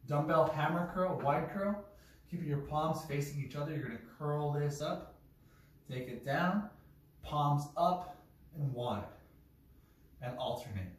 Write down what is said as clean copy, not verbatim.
Dumbbell hammer curl, wide curl. Keep your palms facing each other. You're gonna curl this up, take it down, palms up and wide, and alternate.